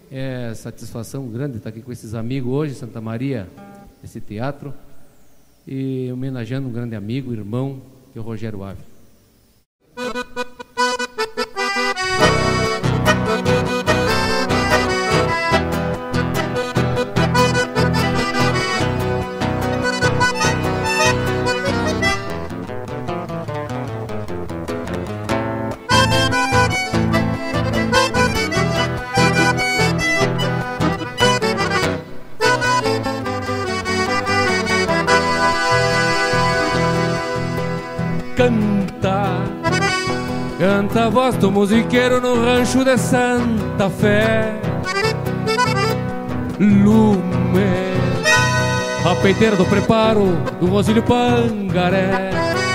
É satisfação grande estar aqui com esses amigos hoje, Santa Maria, esse teatro, e homenageando um grande amigo, irmão, que é o Rogério Ávila. Canta a voz do musiqueiro no rancho de Santa Fé. Lume, a peiteira do preparo do Rosílio Pangaré.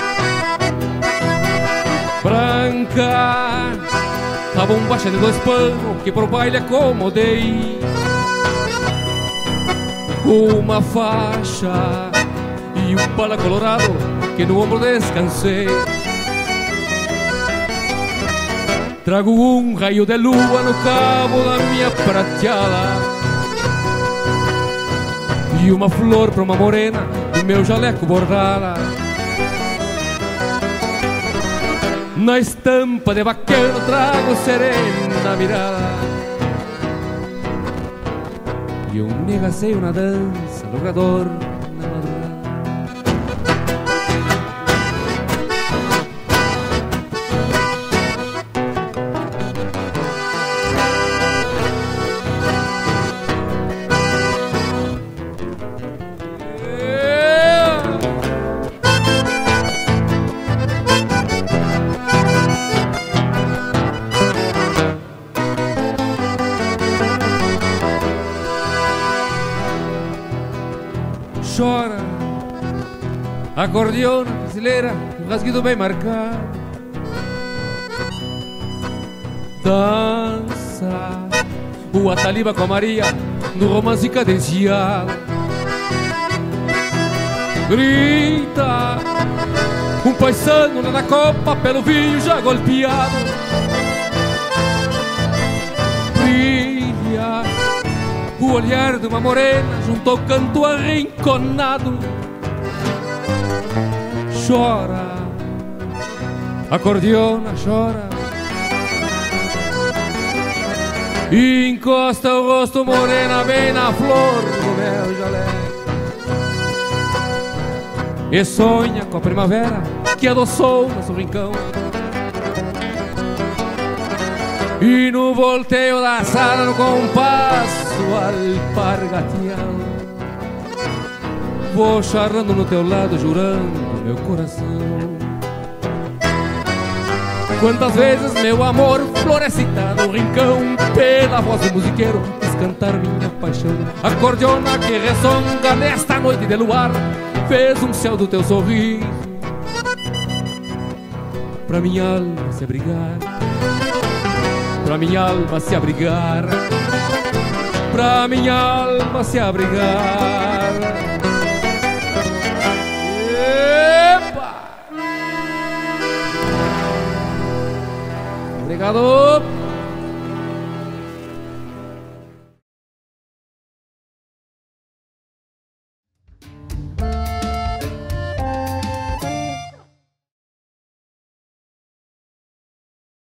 Branca, a bombacha de 2 panos que pro baile acomodei. Uma faixa e um pala colorado que no ombro descansei. Trago um raio de lua no cabo da minha prateada e uma flor pra uma morena do meu jaleco bordada. Na estampa de vaqueiro trago serena mirada e um negaceio na dança, logrador na madrugada. Chora, acordeona brasileira, um rasguido bem marcado. Dança o Ataliba com a Maria no romance cadenciado. Grita um paisano lá na copa pelo vinho já golpeado. Brilha o olhar de uma morena junto ao canto arrinconado. Chora, acordeona, chora, e encosta o rosto morena bem na flor do meu jaleco. E sonha com a primavera que adoçou nosso rincão. E no volteio da sala, no compasso alpargateado, vou charrando no teu lado, jurando meu coração. Quantas vezes meu amor florescita no rincão, pela voz do musiqueiro quis cantar minha paixão. Acordeona que ressonga nesta noite de luar, fez um céu do teu sorriso pra minha alma se abrigar, pra minha alma se abrigar, pra minha alma se abrigar. Epa! Obrigado!